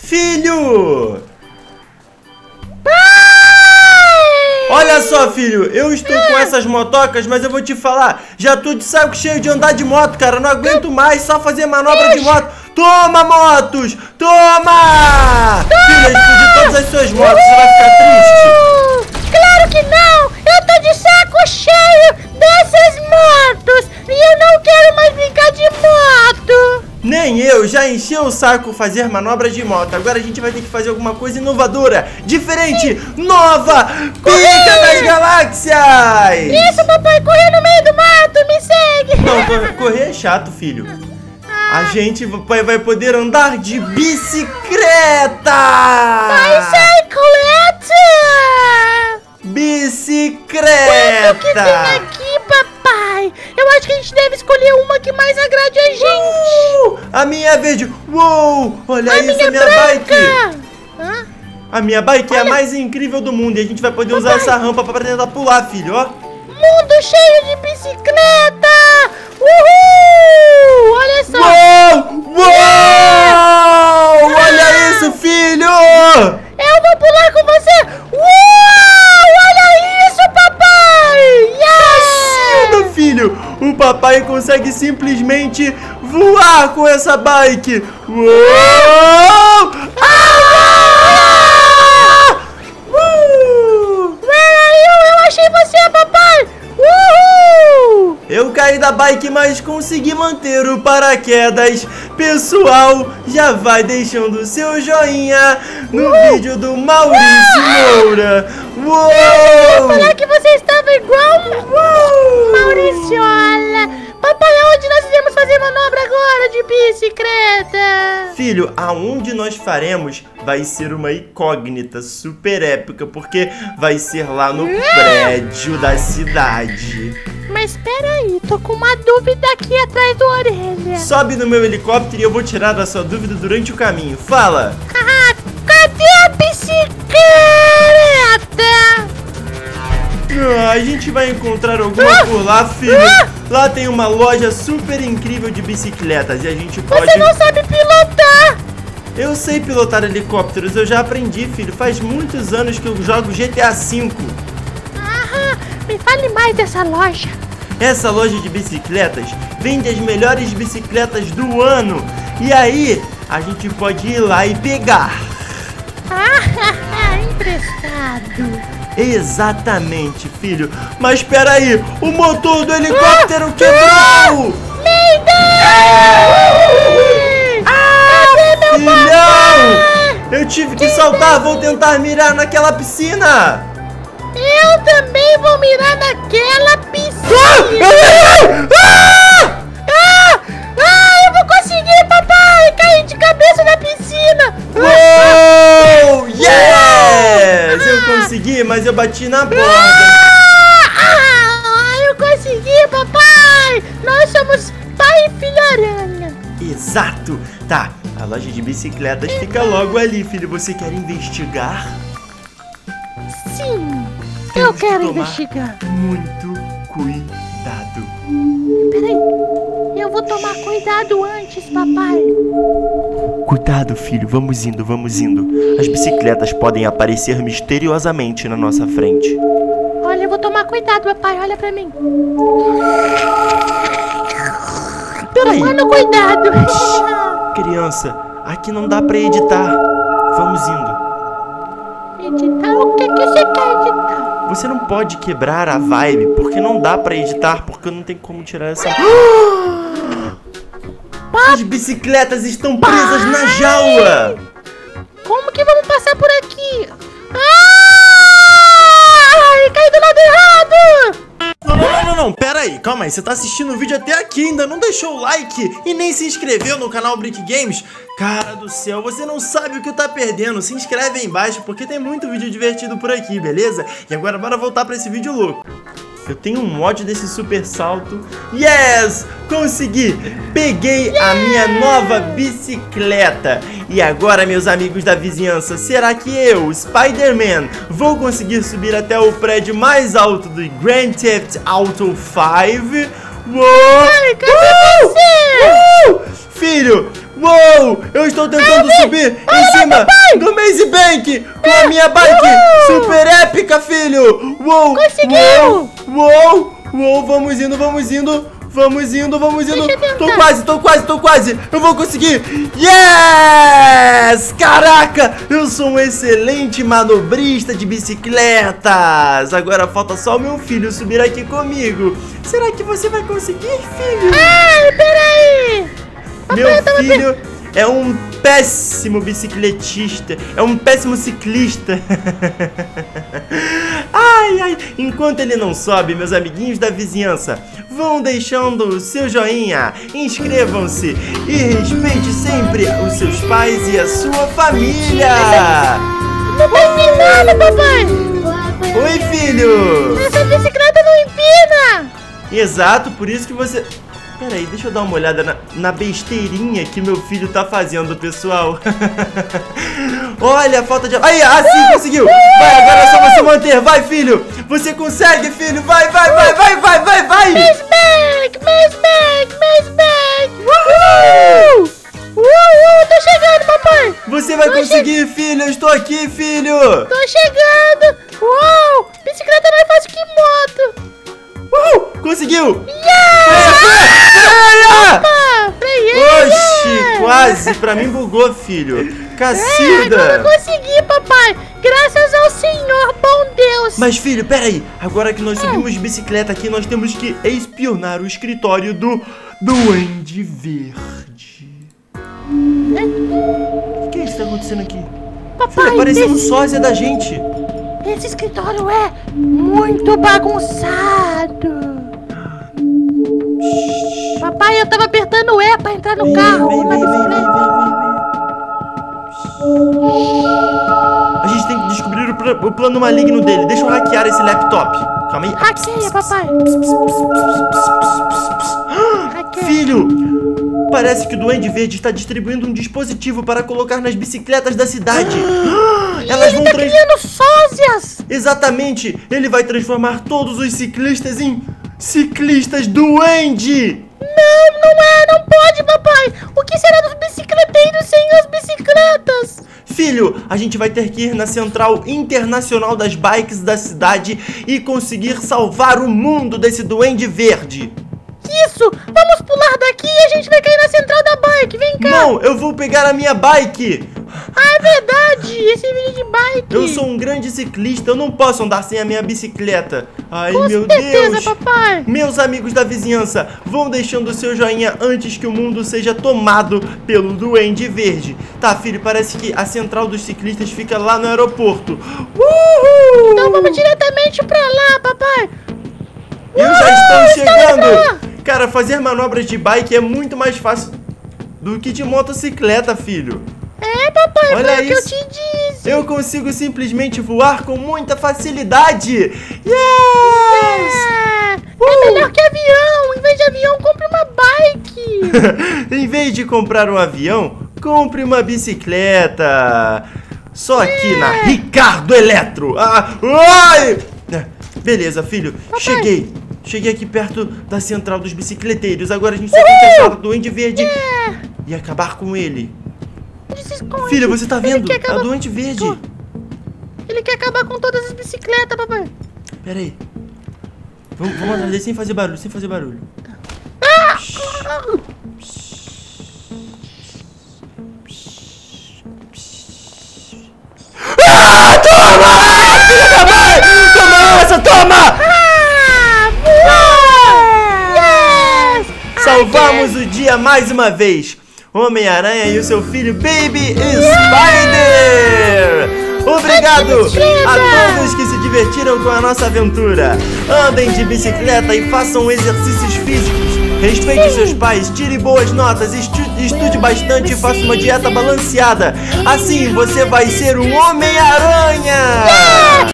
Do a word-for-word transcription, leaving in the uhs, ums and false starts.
Filho! Olha só, filho, eu estou com essas motocas, mas eu vou te falar, já tô de saco cheio de andar de moto, cara, não aguento mais só fazer manobra de moto. Toma, motos! Toma! Filha, explodir todas as suas motos, você vai ficar triste? Claro que não! Eu tô de saco cheio dessas motos e eu não quero mais brincar de moto! Nem eu, já encheu o saco fazer manobras de moto. Agora a gente vai ter que fazer alguma coisa inovadora, diferente, Sim. nova, pica das galáxias! Isso, papai, correr no meio do mato, me segue! Não, correr é chato, filho. A gente vai, vai poder andar de bicicleta! Bicicleta! Bicicleta! Quanto que tem aqui, papai? Eu acho que a gente deve escolher uma que mais agrade a gente. Uh, a minha é verde. Uou! Olha a isso, minha a minha branca. bike! Hã? A minha bike Olha. é a mais incrível do mundo e a gente vai poder papai. usar essa rampa pra tentar pular, filho, ó. Mundo cheio de bicicleta! Uhul! Olha só! Uou! Uou! Yeah! Olha ah! isso, filho! Eu vou pular com você! Uou! Olha isso, papai! Yeah! Cacilda, filho! O papai consegue simplesmente voar com essa bike! Uou! Ah! Uh! Where are you? Eu achei você, papai! Uhul! Eu caí da bike, mas consegui manter o paraquedas. Pessoal, já vai deixando o seu joinha no uh! vídeo do Maurício uh! Moura. Uou! Eu ia falar que você estava igual uh! Mauriciola. Papai, aonde nós iremos fazer manobra agora de bicicleta? Filho, aonde nós faremos vai ser uma incógnita super épica, porque vai ser lá no uh! prédio da cidade. Mas espera aí, tô com uma dúvida aqui atrás da orelha. Sobe no meu helicóptero e eu vou tirar a sua dúvida durante o caminho. Fala! Ah, cadê a bicicleta? Ah, a gente vai encontrar alguma ah, por lá, filho. Ah, lá tem uma loja super incrível de bicicletas e a gente pode... Você não sabe pilotar! Eu sei pilotar helicópteros, eu já aprendi, filho. Faz muitos anos que eu jogo G T A cinco. Ah, me fale mais dessa loja. Essa loja de bicicletas vende as melhores bicicletas do ano. E aí, a gente pode ir lá e pegar. Ah, emprestado. Exatamente, filho. Mas espera aí, o motor do helicóptero ah, quebrou! Ah, meu Deus! Ah, cadê meu filhão! Eu tive que, que saltar, Deus? Vou tentar mirar naquela piscina. Eu também vou mirar naquela piscina. Ah, ah, ah, ah, eu vou conseguir, papai! Cair de cabeça na piscina. Uou! Yes! Eu consegui, mas eu bati na borda. Ah, eu consegui, papai! Nós somos pai e filha aranha. Exato! Tá, a loja de bicicletas fica logo ali, filho. Você quer investigar? Sim, eu quero investigar. Muito cuidado. Peraí, eu vou tomar cuidado antes, papai. Cuidado, filho, vamos indo, vamos indo. As bicicletas podem aparecer misteriosamente na nossa frente. Olha, eu vou tomar cuidado, papai, olha pra mim. Peraí. Tomando cuidado. Criança, aqui não dá pra editar. Vamos indo. Editar? O que, que você quer editar? Você não pode quebrar a vibe, porque não dá pra editar, porque não tem como tirar essa... As bicicletas estão presas na jaula! Como que vamos passar por aqui? Ai, caí do lado errado! Não, não, não, não, não, pera aí, calma aí. Você tá assistindo o vídeo até aqui, ainda não deixou o like e nem se inscreveu no canal Brick Games? Cara do céu, você não sabe o que tá perdendo. Se inscreve aí embaixo porque tem muito vídeo divertido por aqui, beleza? E agora bora voltar pra esse vídeo louco. Eu tenho um mod desse super salto. Yes! Consegui! Peguei yeah! a minha nova bicicleta. E agora, meus amigos da vizinhança, será que eu, Spider-Man, vou conseguir subir até o prédio mais alto do Grand Theft Auto cinco? Uou! Ai, cadê uh! você? Uh! Filho, Uou! Eu estou tentando Ai, subir olha, em cima papai. do Maze Bank com a minha bike Uhul. super épica, filho! Uou! Conseguiu. Uou! Uou! Uou! Vamos indo, vamos indo! Vamos indo, vamos indo! Deixa eu Tô tentar. quase, tô quase, tô quase! Eu vou conseguir! Yes! Caraca! Eu sou um excelente manobrista de bicicletas! Agora falta só o meu filho subir aqui comigo. Será que você vai conseguir, filho? Ai, peraí. Papai, Meu eu tava filho é um péssimo bicicletista, é um péssimo ciclista. Ai, ai, enquanto ele não sobe, meus amiguinhos da vizinhança, vão deixando o seu joinha, inscrevam-se e respeite sempre os seus pais e a sua família. Não tá empinando, papai. Oi, filho. Essa bicicleta não empina. Exato, por isso que você... Peraí, deixa eu dar uma olhada na, na besteirinha que meu filho tá fazendo, pessoal. Olha a falta de... Aí, ah, sim, conseguiu. Vai, agora é só você manter. Vai, filho. Você consegue, filho. Vai, vai, vai, vai, vai, vai, vai. Maze Bank, Maze Bank, Maze Bank. Uhul. Uhul, tô chegando, papai. Você vai Tô conseguir, filho. Eu estou aqui, filho. Tô chegando. Uou, bicicleta é mais fácil que moto. Uhul, conseguiu. Yeah! Freia! Ah, freiei. Oxi, yeah. quase. Pra mim bugou, filho. É, agora eu Cacilda. consegui, papai. Graças ao Senhor, bom Deus. Mas, filho, peraí. Agora que nós subimos de bicicleta aqui, nós temos que espionar o escritório do Duende Verde. O que é isso que tá acontecendo aqui? Papai, Filho, apareceu um esse, sósia da gente. esse escritório é muito bagunçado. Papai, eu tava apertando o E pra entrar no Vem, carro. vem, na vem, vem, vem, bicicleta. vem, vem. A gente tem que descobrir o, pla- o plano maligno dele. Deixa eu hackear esse laptop. Calma aí. Hackeia, papai. Hackeia. Filho, parece que o Duende Verde está distribuindo um dispositivo para colocar nas bicicletas da cidade. Elas Ele vão tá trans... criando sósias. Exatamente! Ele vai transformar todos os ciclistas em ciclistas duende! Não, não é, não pode, papai. O que será dos bicicleteiros sem as bicicletas? Filho, a gente vai ter que ir na Central Internacional das Bikes da cidade e conseguir salvar o mundo desse Duende Verde. Isso, vamos pular daqui e a gente vai cair na central da bike. Vem cá. Não, eu vou pegar a minha bike! Ah, é verdade, esse vídeo de bike. Eu sou um grande ciclista, eu não posso andar sem a minha bicicleta. Ai, Com meu certeza, Deus! papai. Meus amigos da vizinhança, vão deixando o seu joinha antes que o mundo seja tomado pelo Duende Verde. Tá, filho, parece que a central dos ciclistas fica lá no aeroporto. Uhul! Então vamos diretamente pra lá, papai. Eles já Uhul, estão estamos chegando! lá. Cara, fazer manobras de bike é muito mais fácil do que de motocicleta, filho. É, papai, Olha foi o que eu isso. te disse. Eu consigo simplesmente voar com muita facilidade. Yes! É, é melhor que avião. Em vez de avião, compre uma bike. Em vez de comprar um avião, compre uma bicicleta. Só aqui na Ricardo Eletro. Ah, ai! Beleza, filho. Cheguei. Cheguei aqui perto da central dos bicicleteiros. Agora a gente só tem que achar o Duende Verde e acabar com ele. Ele se esconde. Filha, você tá Ele vendo? quer É acabar- o Duende Verde. Ele quer acabar com todas as bicicletas, papai. Pera aí. Vamos, vamos atrás dele sem fazer barulho, sem fazer barulho. Ah! Ah, toma! Filha da mãe! Toma essa, toma! Ah, voou! Yes! Salvamos o dia mais uma vez. Homem-Aranha e o seu filho Baby Spider! Obrigado a todos que se divertiram com a nossa aventura. Andem de bicicleta e façam exercícios físicos. Respeite seus pais, tire boas notas, estu- estude bastante e faça uma dieta balanceada. Assim você vai ser um Homem-Aranha!